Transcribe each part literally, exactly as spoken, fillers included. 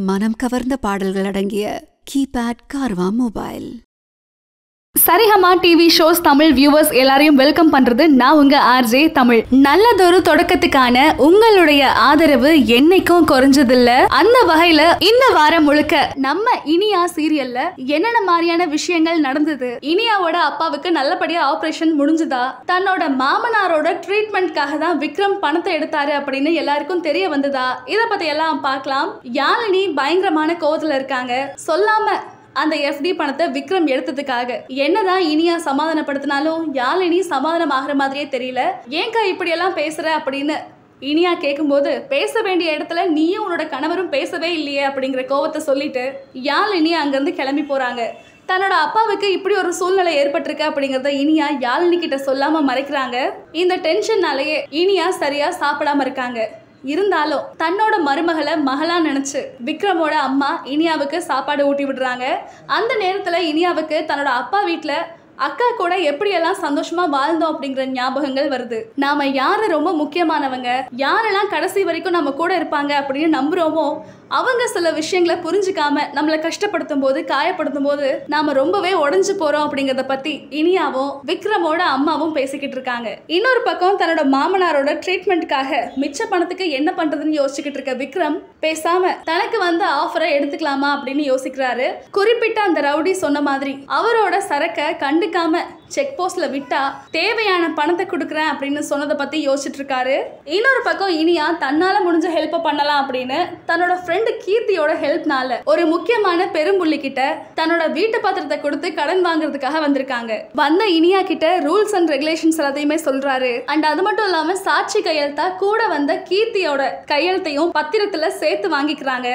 மனம் கவர்ந்த பாடல்கள் அடங்கிய keypad Carvaan mobile. Saregama TV shows Tamil viewers எல்லாரையும் வெல்கம் பண்றது நான் உங்க ஆர்ஜே தமிழ். நல்லதொரு தொடக்கத்துக்கான உங்களுடைய ஆதரவு என்னைக்கும் குறைஞ்சதில்ல. அந்த வகையில இந்த வாரம் முழுக்க நம்ம இனியா சீரியல்ல என்னென்ன மாதிரியான விஷயங்கள் நடந்தது, இனியாவோட அப்பாவுக்கு நல்லபடியா ஆபரேஷன் முடிஞ்சுதா, தன்னோட மாமனாரோட ட்ரீட்மெண்ட்காக தான் விக்ரம் பணத்தை எடுத்தாரு அப்படின்னு எல்லாருக்கும் தெரிய வந்ததா, இத பத்தி எல்லாம் பார்க்கலாம். யாழினி பயங்கரமான கோவத்துல இருக்காங்க. சொல்லாம அந்த எஃப்டி பணத்தை விக்ரம் எடுத்ததுக்காக என்னதான் இனியா சமாதானப்படுத்தினாலும் யாழினி சமாதானம் ஆகிற மாதிரியே தெரியல. ஏன்கா இப்படி எல்லாம் பேசுற அப்படின்னு இனியா கேட்கும்போது, பேச வேண்டிய இடத்துல நீயும் உன்னோட கணவரும் பேசவே இல்லையே அப்படிங்கிற கோவத்தை சொல்லிட்டு யாழினி அங்கிருந்து கிளம்பி போறாங்க. தன்னோட அப்பாவுக்கு இப்படி ஒரு சூழ்நிலை ஏற்பட்டிருக்கு அப்படிங்கறத இனியா யாழினி கிட்ட சொல்லாம மறைக்கிறாங்க. இந்த டென்ஷன்னாலேயே இனியா சரியா சாப்பிடாம இருக்காங்க. இருந்தாலும் தன்னோட மருமகளை மகளா நினைச்சு விக்ரமோட அம்மா இனியாவுக்கு சாப்பாடு ஊட்டி விடுறாங்க. அந்த நேரத்துல இனியாவுக்கு தன்னோட அப்பா வீட்டுல அக்கா கூட எப்படியெல்லாம் சந்தோஷமா வாழ்ந்தோம் அப்படிங்கிற ஞாபகங்கள் வருது. நாம யாரு ரொம்ப முக்கியமானவங்க, யாரெல்லாம் கடைசி வரைக்கும் நம்ம கூட இருப்பாங்க அப்படின்னு நம்புறோமோ அவங்க சில விஷயங்களை புரிஞ்சுக்காம நம்மளை கஷ்டப்படுத்தும் போது, காயப்படுத்தும் போது நாம ரொம்பவே உடஞ்சு போறோம் அப்படிங்கறத பத்தி இனியாவும் விக்ரமோட அம்மாவும் பேசிக்கிட்டு இருக்காங்க. இன்னொரு பக்கம் தன்னோட மாமனாரோட ட்ரீட்மெண்ட்காக மிச்ச பணத்துக்கு என்ன பண்றதுன்னு யோசிச்சுக்கிட்டு இருக்க விக்ரம் பேசாம தனக்கு வந்த ஆஃபரை எடுத்துக்கலாமா அப்படின்னு யோசிக்கிறாரு. குறிப்பிட்ட அந்த ரவுடி சொன்ன மாதிரி அவரோட சரக்கை கண்டுக்காம செக் போஸ்ட்ல விட்டா தேவையான பணத்தை கொடுக்குறேன் அப்படின்னு சொன்னதை பத்தி யோசிச்சுட்டு இருக்காரு. இன்னொரு பக்கம் இனியா தன்னால முடிஞ்ச ஹெல்ப் பண்ணலாம் அப்படின்னு தன்னோட ஃப்ரெண்டு கீர்த்தியோட ஹெல்ப்னால ஒரு முக்கியமான பெரும்புள்ளி கிட்ட தன்னோட வீட்டு பத்திரத்தை கொடுத்து கடன் வாங்குறதுக்காக வந்திருக்காங்க. வந்த இனியா கிட்ட ரூல்ஸ் அண்ட் ரெகுலேஷன்ஸ் எல்லாத்தையுமே சொல்றாரு. அண்ட் அது மட்டும் இல்லாம சாட்சி கையெழுத்தா கூட வந்த கீர்த்தியோட கையெழுத்தையும் பத்திரத்துல சேர்த்து வாங்கிக்கிறாங்க.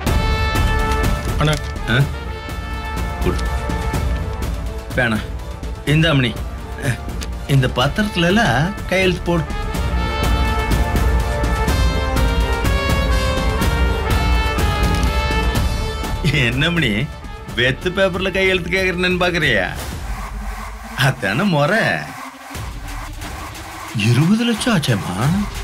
இந்த அம்மனி இந்த பத்திரத்துல எல்லாம் கையெழுத்து போடு. என்ன மணி வெத்து பேப்பர்ல கையெழுத்து கேக்குறேன்னு பாக்குறியா? அதான முறை. இருபது லட்சம் ஆச்சேமா?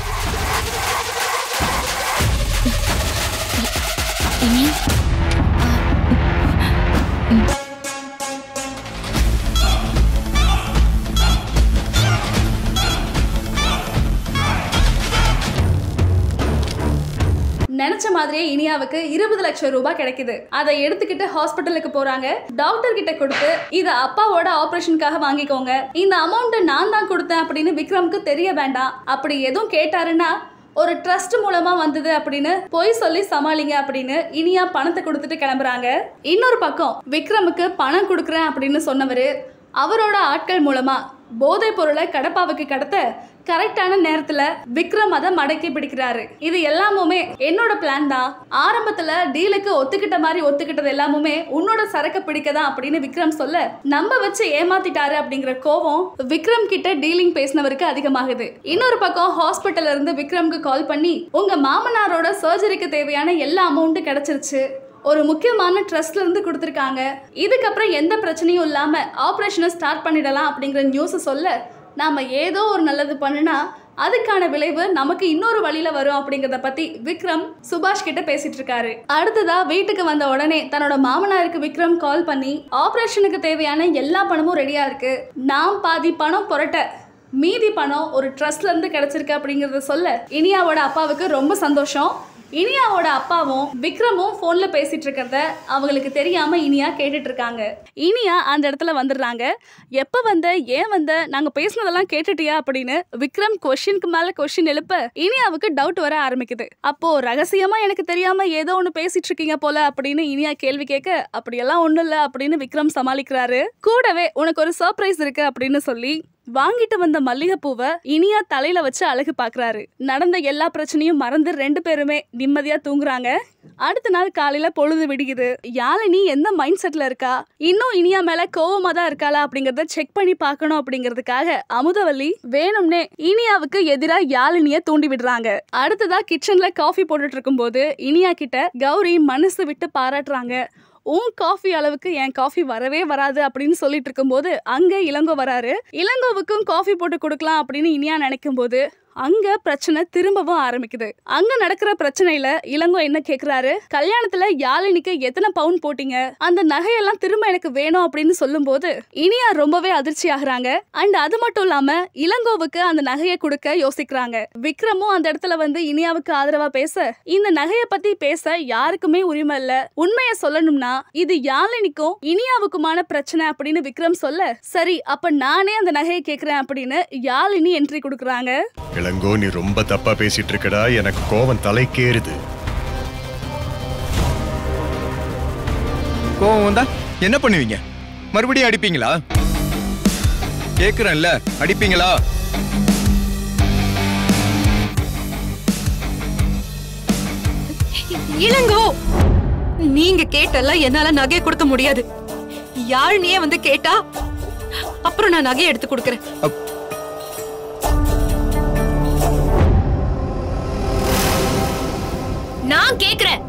நினைச்ச மாதிரியே இனியாவுக்கு இருபது லட்சம் ரூபாய் கிடைக்குது. அதை எடுத்துக்கிட்டு ஹாஸ்பிட்டலுக்கு போறாங்க. டாக்டர் கிட்ட கொடுத்து இத அப்பாவோட ஆபரேஷனுக்காக வாங்கிக்கோங்க, இந்த அமௌண்ட் நான் தான் கொடுத்தேன் அப்படின்னு விக்ரமுக்கு தெரிய வேண்டாம். அப்படி எதுவும் கேட்டாருன்னா ஒரு ட்ரஸ்ட் மூலமா வந்தது அப்படின்னு பொய் சொல்லி சமாளிங்க அப்படின்னு இனியா பணத்தை கொடுத்துட்டு கிளம்புறாங்க. இன்னொரு பக்கம் விக்ரமுக்கு பணம் கொடுக்குறேன் அப்படின்னு சொன்னவரு அவரோட ஆட்கள் மூலமா போதை பொருளை கடப்பாவுக்கு கடத்த கரெக்டான நேரத்துல விக்ரம் அதை மடக்கி பிடிக்கிறாரு. இது எல்லாமுமே என்னோட பிளான் தான். ஆரம்பத்துல டீலுக்கு ஒத்துக்கிட்ட மாதிரி ஒத்துக்கிட்டது எல்லாமுமே உன்னோட சரக்கு பிடிக்கதான் அப்படின்னு விக்ரம் சொல்ல நம்ப வச்சு ஏமாத்திட்டாரு அப்படிங்கிற கோவம் விக்ரம் கிட்ட டீலிங் பேசினவருக்கு அதிகமாகுது. இன்னொரு பக்கம் ஹாஸ்பிட்டல்ல இருந்து விக்ரம்க்கு கால் பண்ணி உங்க மாமனாரோட சர்ஜரிக்கு தேவையான எல்லா அமௌண்ட்டும் கிடைச்சிருச்சு, ஒரு முக்கியமான ட்ரஸ்ட்ல இருந்து கொடுத்துருக்காங்க, இதுக்கப்புறம் எந்த பிரச்சனையும் இல்லாம ஆபரேஷனை ஸ்டார்ட் பண்ணிடலாம் அப்படிங்கிற நியூஸ் சொல்ல நாம ஏதோ ஒரு நல்லது பண்ணுனா அதுக்கான விளைவு நமக்கு இன்னொரு வழியில வரும் அப்படிங்கறத பத்தி விக்ரம் சுபாஷ் கிட்ட பேசிட்டு இருக்காரு. அடுத்ததா வீட்டுக்கு வந்த உடனே தன்னோட மாமனாருக்கு விக்ரம் கால் பண்ணி ஆபரேஷனுக்கு தேவையான எல்லா பணமும் ரெடியா இருக்கு, நாம் பாதி பணம் புரட்ட மீதி பணம் ஒரு ட்ரஸ்ட்ல இருந்து கிடைச்சிருக்கு அப்படிங்கறத சொல்ல இனியாவோட அப்பாவுக்கு ரொம்ப சந்தோஷம். இனியாவோட அப்பாவும் விக்ரமும் போன்ல பேசிட்டு இருக்கிறத அவங்களுக்கு தெரியாம இனியா கேட்டுட்டு இருக்காங்க. இனியா அந்த இடத்துல வந்துடுறாங்க. எப்ப வந்த, ஏன் வந்த, நாங்க பேசினதெல்லாம் கேட்டுட்டியா அப்படின்னு விக்ரம் கொஸ்டினுக்கு மேல கொஸ்டின் எழுப்ப இனியாவுக்கு டவுட் வர ஆரம்பிக்குது. அப்போ ரகசியமா எனக்கு தெரியாம ஏதோ ஒண்ணு பேசிட்டு இருக்கீங்க போல அப்படின்னு இனியா கேள்வி கேட்க அப்படியெல்லாம் ஒண்ணும் இல்ல அப்படின்னு விக்ரம் சமாளிக்கிறாரு. கூடவே உனக்கு ஒரு சர்ப்ரைஸ் இருக்கு அப்படின்னு சொல்லி வாங்கிட்டு வந்த மல்லிகைப்பூவை இனியா தலையில வச்சு அழகு பாக்குறாரு. நடந்த எல்லா பிரச்சனையும் மறந்து ரெண்டு பேருமே நிம்மதியா தூங்குறாங்க. அடுத்த நாள் காலையில பொழுது விடுகுது. யாழினி எந்த மைண்ட் செட்ல இருக்கா, இன்னும் இனியா மேல கோவமா தான் இருக்காளா அப்படிங்கறத செக் பண்ணி பாக்கணும் அப்படிங்கறதுக்காக அமுதவல்லி வேணும்னே இனியாவுக்கு எதிரா யாழினிய தூண்டி விடுறாங்க. அடுத்ததா கிச்சன்ல காஃபி போட்டுட்டு இருக்கும் போது இனியா கிட்ட கௌரி மனசு விட்டு பாராட்டுறாங்க. உன் காஃபி அளவுக்கு என் காஃபி வரவே வராது அப்படின்னு சொல்லிட்டு இருக்கும் போது அங்க இளங்கோ வராரு. இளங்கோவுக்கும் காஃபி போட்டு கொடுக்கலாம் அப்படின்னு இனியா நினைக்கும் போது அங்க பிரச்சனை திரும்பவும் ஆரம்பிக்குது. அங்க நடக்கிற பிரச்சனையில இளங்கோ என்ன கேக்குறாரு, கல்யாணத்துல யாழினிக்கு எத்தனை பவுன் போட்டீங்க, அந்த நகையெல்லாம் திரும்ப எனக்கு வேணும் அப்படின்னு சொல்லும் போது இனியா ரொம்பவே அதிர்ச்சி ஆகுறாங்க. அண்ட் அது மட்டும் இல்லாம இளங்கோவுக்கு அந்த நகையை கொடுக்க யோசிக்கிறாங்க. விக்ரமும் அந்த இடத்துல வந்து இனியாவுக்கு ஆதரவா பேச, இந்த நகைய பத்தி பேச யாருக்குமே உரிமை இல்ல, உண்மைய சொல்லணும்னா இது யாழினிக்கும் இனியாவுக்குமான பிரச்சனை அப்படின்னு விக்ரம் சொல்ல, சரி அப்ப நானே அந்த நகையை கேக்குறேன் அப்படின்னு யாழினி என்ட்ரி கொடுக்கறாங்க. இளங்கோ நீ ரொம்ப தப்பா பேசிட்டு இருக்கடா, எனக்கு கோவம் தலைக்கேறுது. கோவம் வந்தா என்ன பண்ணுவீங்க? மறுபடியும் அடிப்பீங்களா? கேக்குறேன்ல, அடிப்பீங்களா? இளங்கோ, நீங்க கேட்டல என்னால நகையை கொடுக்க முடியாது. யாழினியே வந்து கேட்டா அப்புறம் நான் நகையை எடுத்து கொடுக்கறேன். நான் கேக்குறேன்.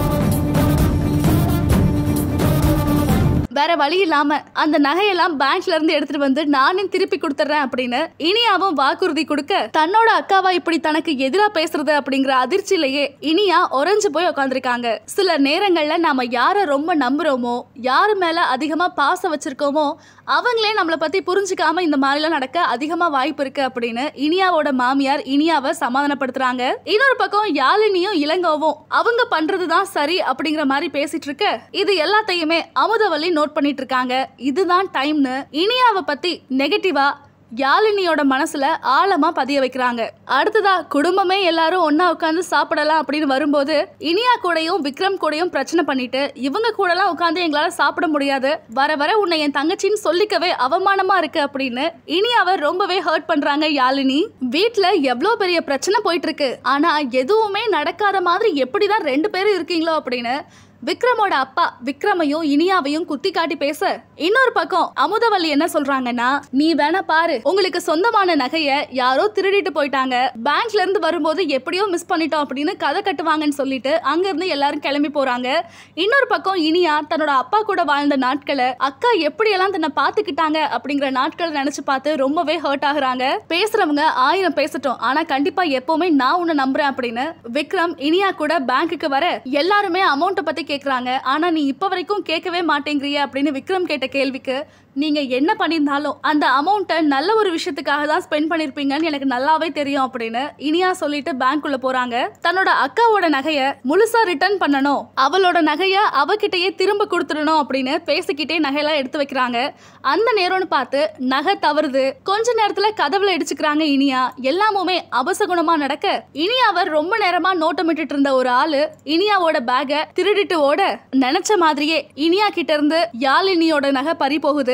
வேற வழி இல்லாம அந்த நகையெல்லாம் பேங்க்ல இருந்து எடுத்துட்டு வந்து நானே திருப்பி கொடுத்துறேன் அப்படின்னு இனியாவும் வாக்குறுதி கொடுக்க, தன்னோட அக்காவா இப்படி தனக்கு எதிரா பேசுறது அப்படிங்கிற அதிர்ச்சியிலேயே இனியா உறைஞ்சு போய் உட்காந்துருக்காங்க. சில நேரங்கள்ல நாம யார ரொம்ப நம்புறோமோ, யாரு மேல அதிகமா பாசம் வச்சிருக்கோமோ அவங்களே நம்மளை பத்தி புரிஞ்சுக்காம இந்த மாதிரிலாம் நடக்க அதிகமா வாய்ப்பு இருக்கு அப்படின்னு இனியாவோட மாமியார் இனியாவை சமாதானப்படுத்துறாங்க. இன்னொரு பக்கம் யாழினியும் இளங்கோவும் அவங்க பண்றதுதான் சரி அப்படிங்கிற மாதிரி பேசிட்டு இருக்க, இது எல்லாத்தையுமே அமுதவல்லி நோட் பண்ணிட்டு இருக்காங்க. இதுதான் டைம்னு இனியாவை பத்தி நெகட்டிவா யாழினியோட மனசுல ஆழமா பதிய வைக்கிறாங்க. அடுத்ததா குடும்பமே எல்லாரும் ஒன்னா உட்காந்து சாப்பிடலாம் அப்படின்னு வரும்போது இனியா கூடயும் விக்ரம் கூடயும் பிரச்சனை பண்ணிட்டு, இவங்க கூட எல்லாம் உட்காந்து எங்களால சாப்பிட முடியாது, வர வர உன்னை என் தங்கச்சின்னு சொல்லிக்கவே அவமானமா இருக்கு அப்படின்னு இனியாவை ரொம்பவே ஹர்ட் பண்றாங்க யாழினி. வீட்டுல எவ்வளவு பெரிய பிரச்சனை போயிட்டு இருக்கு, ஆனா எதுவுமே நடக்காத மாதிரி எப்படிதான் ரெண்டு பேரும் இருக்கீங்களோ அப்படின்னு விக்ரமோட அப்பா விக்ரமையும் இனியாவையும் குத்தி காட்டி பேச, இன்னொரு பக்கம் அமுதவல்லி என்ன சொல்றாங்கன்னா, நீ வேணா பாரு, உங்களுக்கு சொந்தமான நகைய யாரோ திருடிட்டு போயிட்டாங்க, பேங்க்ல இருந்து வரும்போது எப்படியோ மிஸ் பண்ணிட்டோம் அப்படின்னு கதை கட்டுவாங்கன்னு சொல்லிட்டு அங்க இருந்து எல்லாரும் கிளம்பி போறாங்க. இன்னொரு பக்கம் இனியா தன்னோட அப்பா கூட வாழ்ந்த நாட்களை, அக்கா எப்படியெல்லாம் தன்னை பாத்துக்கிட்டாங்க அப்படிங்கிற நாட்களை நினைச்சு பார்த்து ரொம்பவே ஹர்ட் ஆகுறாங்க. பேசுறவங்க ஆயிரம் பேசட்டும், ஆனா கண்டிப்பா எப்பவுமே நான் உன்னை நம்புறேன் அப்படின்னு விக்ரம் இனியா கூட பேங்க்குக்கு வர, எல்லாருமே அமௌண்ட்டை பத்தி கேக்குறாங்க, ஆனா நீ இப்ப வரைக்கும் கேட்கவே மாட்டேங்கிறிய அப்படின்னு விக்ரம் கேட்ட கேள்விக்கு, நீங்க என்ன பண்ணிருந்தாலும் அந்த அமௌண்ட்டை நல்ல ஒரு விஷயத்துக்காக தான் ஸ்பெண்ட் பண்ணிருப்பீங்கன்னு எனக்கு நல்லாவே தெரியும் அப்படின்னு இனியா சொல்லிட்டு பேங்க்குள்ள போறாங்க. தன்னோட அக்காவோட நகைய முழுசா ரிட்டர்ன் பண்ணணும், அவளோட நகைய அவகிட்டயே திரும்ப கொடுத்துடணும் அப்படின்னு பேசிக்கிட்டே நகையெல்லாம் எடுத்து வைக்கிறாங்க. அந்த நேரம்னு பார்த்து நகை தவறுது, கொஞ்ச நேரத்துல கதவுல இடிச்சுக்கிறாங்க இனியா. எல்லாமுமே அபசகுணமா நடக்க, இனியாவை ரொம்ப நேரமா நோட்டமிட்டு இருந்த ஒரு ஆளு இனியாவோட பேக திருடிட்டு ஓட, நினைச்ச மாதிரியே இனியா கிட்ட இருந்து யாழினியோட நகை பறி போகுது.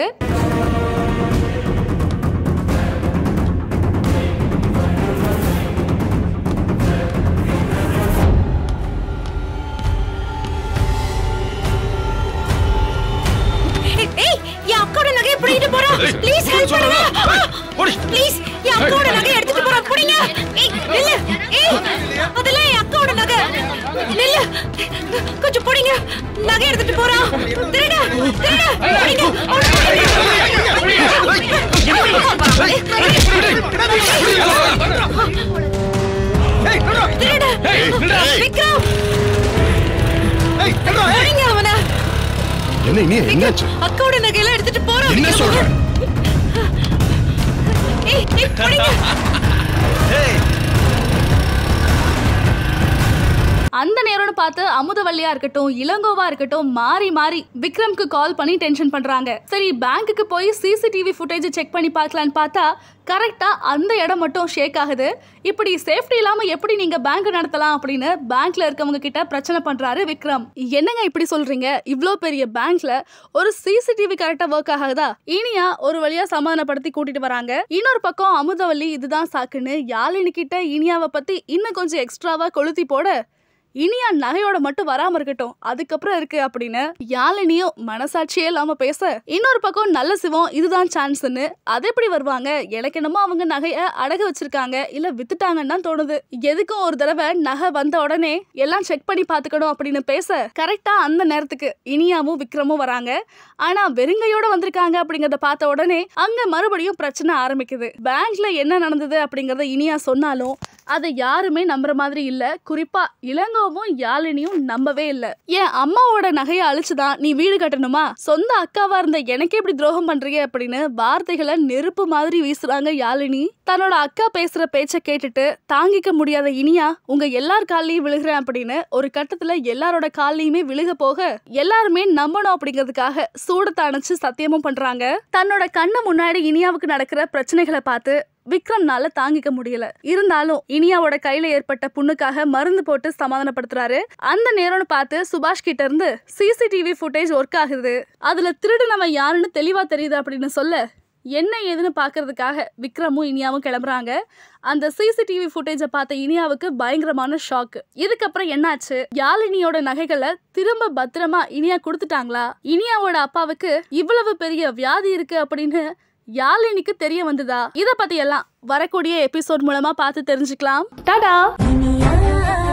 கொஞ்சம் போடுங்க, நகை எடுத்துட்டு போறான். திருடா திருடா திருடா விக்ரம் அவன என்ன நீ என்னாச்சு? அக்காவோட நகையெல்லாம் எடுத்துட்டு போறான். என்ன சொல்ற? ஏய் ஏய் போடுங்க. அந்த நேரம்னு பார்த்து அமுதவல்லியா இருக்கட்டும் இளங்கோவா இருக்கட்டும் மாறி மாறி விக்ரம்க்கு கால் பண்ணி டென்ஷன் பண்றாங்க. சரி பேங்க்குக்கு போய் சிசிடிவி ஃபுட்டேஜ் செக் பண்ணி பார்க்கலான்னு பார்த்தா கரெக்டா அந்த இடம் மட்டும் ஷேக் ஆகுது. இப்படி சேஃப்டி இல்லாம எப்படி நீங்க பேங்க் நடத்தலாம் அப்படின்னு பேங்க்ல இருக்கவங்க கிட்ட பிரச்சனை பண்றாரு விக்ரம். என்னங்க இப்படி சொல்றீங்க, இவ்ளோ பெரிய பேங்க்ல ஒரு சிசிடிவி கரெக்டா ஒர்க் ஆகுதா? இனியா ஒரு வழியா சமாதானப்படுத்தி கூட்டிட்டு வராங்க. இன்னொரு பக்கம் அமுதவல்லி இதுதான் சாக்குன்னு யாழினி கிட்ட இனியாவை பத்தி இன்னும் கொஞ்சம் எக்ஸ்ட்ராவா கொளுத்தி போட, இனியா நகையோட மட்டும் வராம இருக்கட்டும், அதுக்கப்புறம் இருக்கு அப்படின்னு யாழினியும் மனசாட்சியே இல்லாம பேச, இன்னொரு பக்கம் நல்ல சிவம் இதுதான் சான்ஸ்ன்னு அது எப்படி வருவாங்க, எனக்கு என்னமோ அவங்க நகைய அடகு வச்சிருக்காங்க இல்ல வித்துட்டாங்கன்னு தான் தோணுது. எதுக்கும் ஒரு தடவை நகை வந்த உடனே எல்லாம் செக் பண்ணி பாத்துக்கணும் அப்படின்னு பேச, கரெக்டா அந்த நேரத்துக்கு இனியாவும் விக்ரமும் வராங்க. ஆனா வெறுங்கையோட வந்திருக்காங்க அப்படிங்கறத பார்த்த உடனே அங்க மறுபடியும் பிரச்சனை ஆரம்பிக்குது. பேங்க்ல என்ன நடந்தது அப்படிங்கறத இனியா சொன்னாலும் அதை யாருமே நம்புற மாதிரி இல்ல. குறிப்பா இளங்கோவும் யாழினியும் நம்பவே இல்ல. என் அம்மாவோட நகையை அழிச்சுதான் நீ வீடு கட்டணுமா, சொந்த அக்காவா இருந்த எனக்கே இப்படி துரோகம் பண்றீங்க அப்படின்னு வார்த்தைகளை நெருப்பு மாதிரி வீசுறாங்க யாழினி. தன்னோட அக்கா பேசுற பேச்ச கேட்டுட்டு தாங்கிக்க முடியாத இனியா உங்க எல்லார் காலையும் விழுகிறேன் அப்படின்னு ஒரு கட்டத்துல எல்லாரோட காலையுமே விழுக போக, எல்லாருமே நம்பணும் அப்படிங்கிறதுக்காக சூடத்தை அணைச்சு சத்தியமும் பண்றாங்க. தன்னோட கண்ணு முன்னாடி இனியாவுக்கு நடக்கிற பிரச்சனைகளை பார்த்து விக்ரம்னால தாங்கிக்க முடியல. இருந்தாலும் இனியாவோட கையில ஏற்பட்ட புண்ணுக்காக மருந்து போட்டு சமாதானப்படுத்துறாரு. அந்த நேரம்னு பார்த்து சுபாஷ் கிட்ட இருந்து சிசிடிவி ஃபுட்டேஜ் ஒர்க் ஆகுது, அதுல திருடுனவன் யாருன்னு தெளிவா தெரியுது அப்படின்னு சொல்ல, என்ன ஏதுன்னு பாக்குறதுக்காக விக்ரமும் இனியாவும் கிளம்புறாங்க. அந்த சிசிடிவி ஃபுட்டேஜை பார்த்த இனியாவுக்கு பயங்கரமான ஷாக். இதுக்கப்புறம் என்னாச்சு, யாழினியோட நகைகளை திரும்ப பத்திரமா இனியா கொடுத்துட்டாங்களா, இனியாவோட அப்பாவுக்கு இவ்வளவு பெரிய வியாதி இருக்கு அப்படின்னு யாழினிக்கு தெரிய வந்ததா, இத பத்தி எல்லாம் வரக்கூடிய எபிசோட் மூலமா பார்த்து தெரிஞ்சுக்கலாம். டாடா.